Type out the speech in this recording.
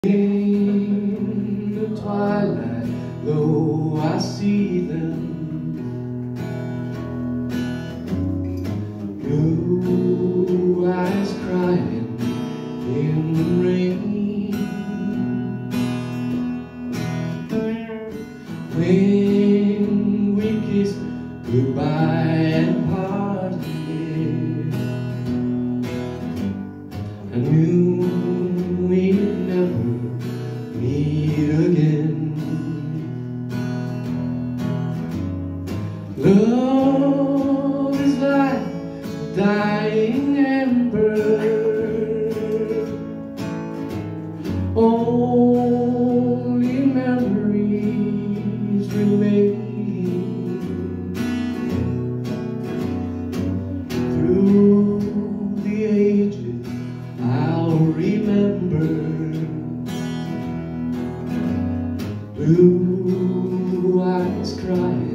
In the twilight, though I see them, blue eyes crying in the rain. When we kiss goodbye and parted, I knew we'd never meet again. Love is like a dying ember, only memories remain. Through the ages I'll remember blue eyes crying